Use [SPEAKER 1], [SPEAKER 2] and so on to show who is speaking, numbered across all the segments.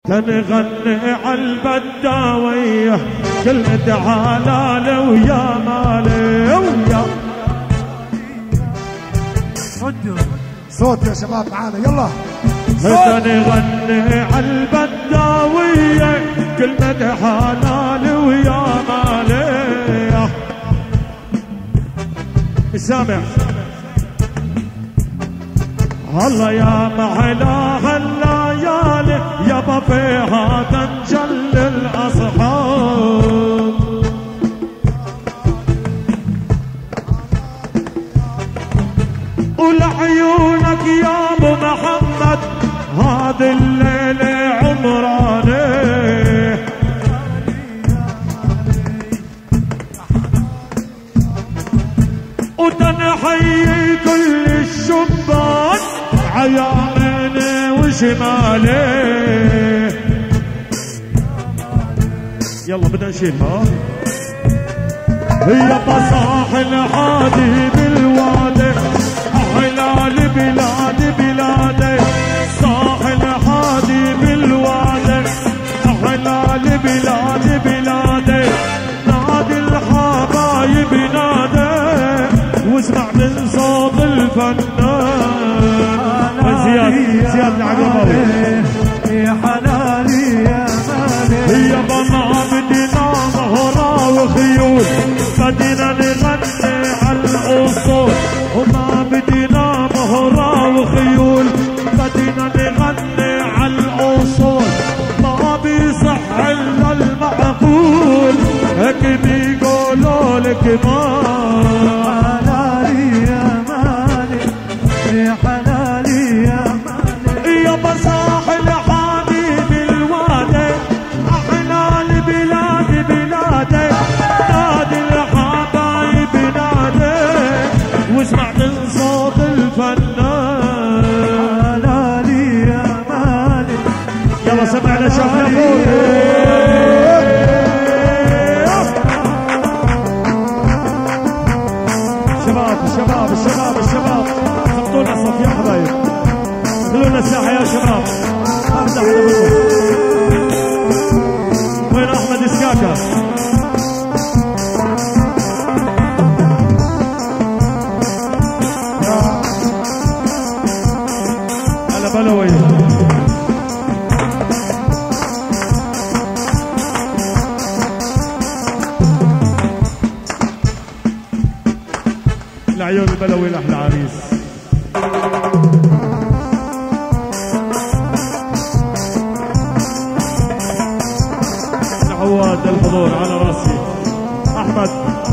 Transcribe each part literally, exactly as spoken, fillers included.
[SPEAKER 1] تنغني عالبداوية كلمة عالالي ويا مالي ويا
[SPEAKER 2] صوت يا شباب معانا يلا.
[SPEAKER 1] تنغني عالبداوية كلمة عالالي ويا مالي. سامع الله يا محلاها الليالي يابا فيها تنجل الأصحاب. ولعيونك يا ابو محمد هذه الليلة عمراني. وتنحيي كل الشبان عياميني وشمالي. يلا بدنا نشيلها. هي بصاحل هادي بالوادي أحلال بلادي بلادي. صاحل هادي بالوادي أحلال بلادي بلادي. نادي الحبايب نادي واسمع من صوت الفنان. زياد زياد العقباوي
[SPEAKER 3] يا حلالي يا مالي.
[SPEAKER 1] هي بما بدنا مهرة وخيول بدنا نغني عالأصول. وما بدنا مهرة وخيول بدنا نغني عالأصول. ما بيصح إلا المعقول هيك بيقولوا لك ما.
[SPEAKER 3] حلالي يا مالي يا حلالي يا مالي.
[SPEAKER 1] يا بصاحل حادي بالوادي أحلال بلادي بلادي. نادي الحبايب نادي واسمع من صوت الفنان.
[SPEAKER 3] حلالي يا مالي.
[SPEAKER 1] يلا سمعنا شفنا فوق. شباب الشباب الشباب الشباب خبطونا الصف يا حبايب. خلونا الساحة يا شباب. امزح لكم. وين احمد اسكاكا؟ هلا بلوي. العيون البلوي لأحلى عريس. عواد الحضور على راسي. أحمد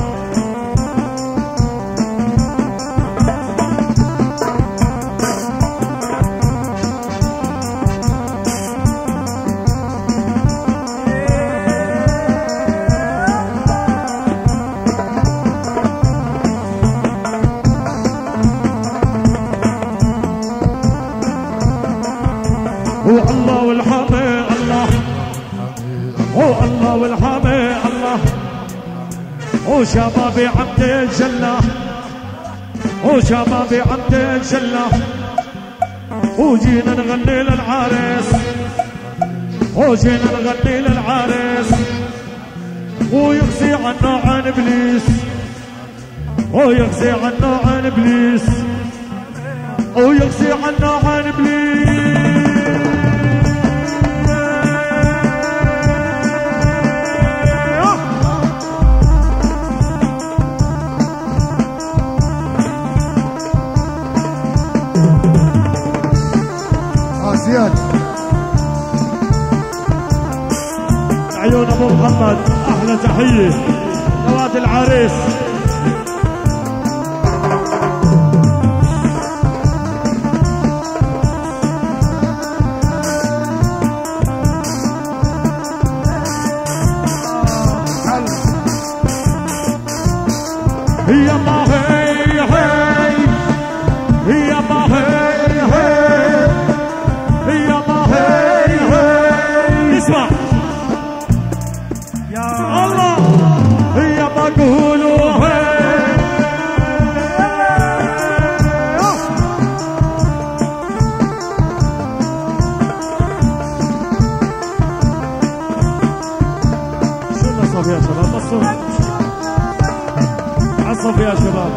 [SPEAKER 1] هو الله والحامي الله. هو الله والحامي الله. هو شبابي عبد الجلة. هو شبابي عبد الجلة. وجينا نغني للعريس. وجينا نغني للعريس. ويغزي عنا عن ابليس. ويغزي عنا عن ابليس. ويغزي عنا عن ابليس.
[SPEAKER 2] زياد
[SPEAKER 1] عيون ابو محمد احلى تحيه. نواد العريس هي ما هي هي هي ما هي هي ما هي هي. اسمع يا الله هي بقولوا هي الصف يا شباب الصف عالصف يا شباب.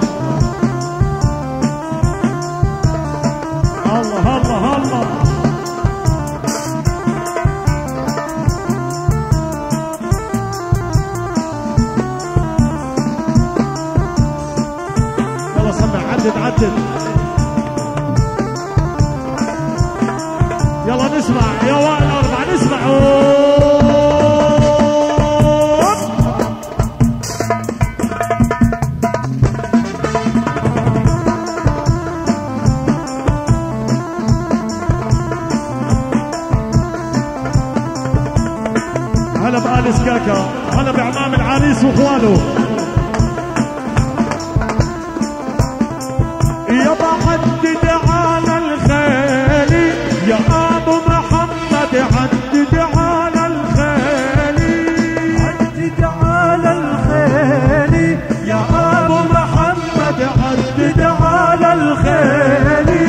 [SPEAKER 1] الله الله الله يلا سمع عدد عدد يلا نسمع يا وائل أربعة نسمع. هلا بآل سكاكا، هلا بعمام العريس واخوانه. يابا عدد على الخالي يا ابو محمد، عدد على الخالي،
[SPEAKER 3] عدد على الخالي يا ابو محمد، عدد على الخالي.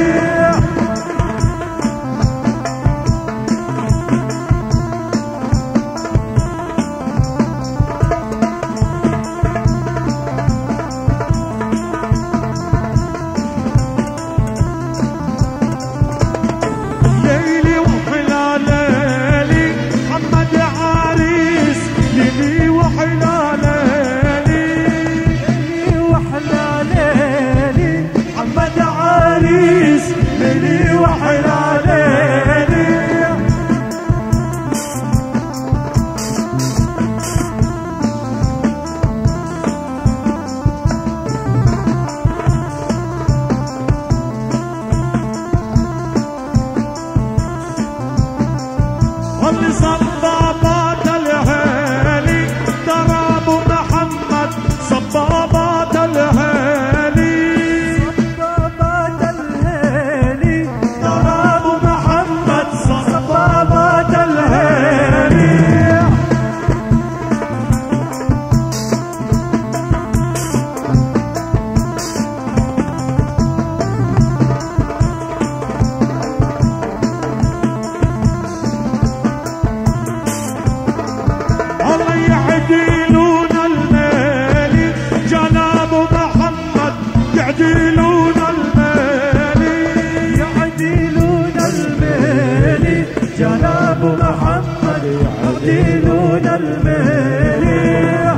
[SPEAKER 1] صبابات الهالي ترى ابو محمد، صبابات الهالي،
[SPEAKER 3] صبابات الهالي ترى ابو محمد، صبابات الهالي.
[SPEAKER 1] يعدلون المالي جناب محمد، يعدلون المالي،
[SPEAKER 3] يعدلون المالي جناب محمد، يعدلون المالي.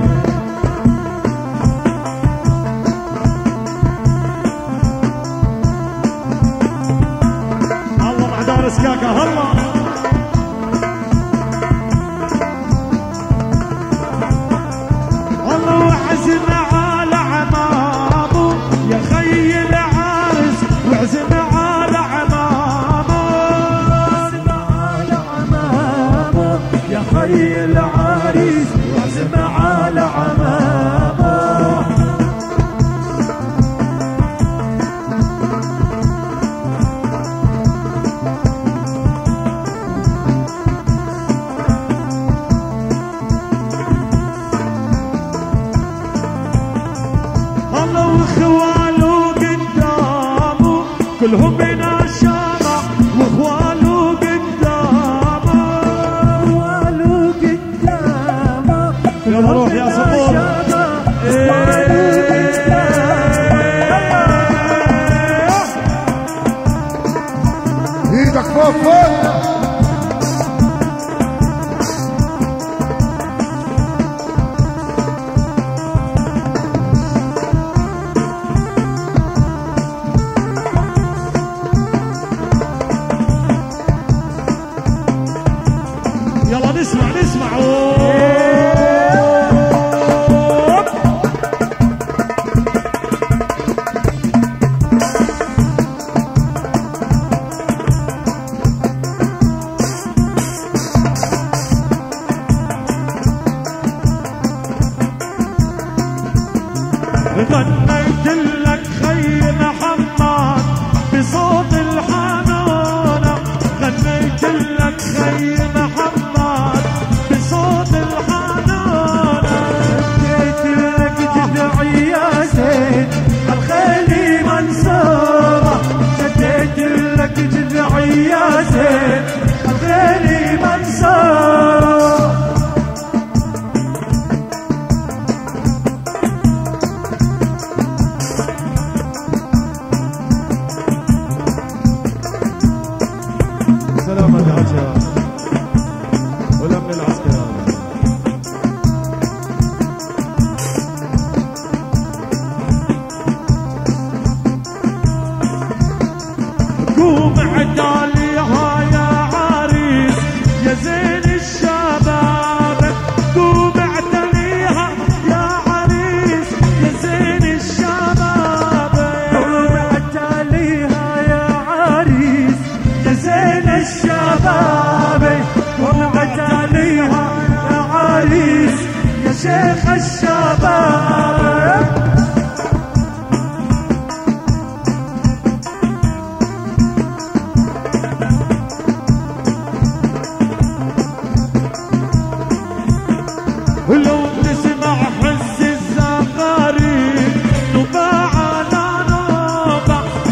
[SPEAKER 1] الله مع دار سكاكا هلا. وعزم على عمامه يا خي العارس، وعزم على عمامه،
[SPEAKER 3] وعزم على عمامه يا خي العريس، وعزم على عمامه.
[SPEAKER 1] واخواله قدامه كلهم من الشامع، واخواله قدامه،
[SPEAKER 3] واخواله قدامه
[SPEAKER 1] يلا روح يا صبور.
[SPEAKER 2] ايدك فوق فوق.
[SPEAKER 1] يلا نسمع نسمع. غنيت لك خي محمد بصوت الحنانة، غنيت لك خي محمد بصوت الحنانة،
[SPEAKER 3] اديت لك جذعي يا زين الخيل منصورة، اديت لك جذعي يا زين الخيل منصورة.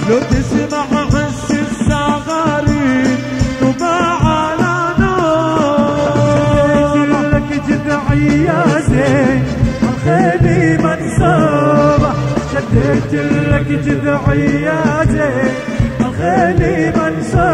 [SPEAKER 3] لو تسمع حس الزغاريد وما على نور لك جذعي يا زين الخيلي منصوبة شديت لك جذعي يا زين الخيلي منصوبة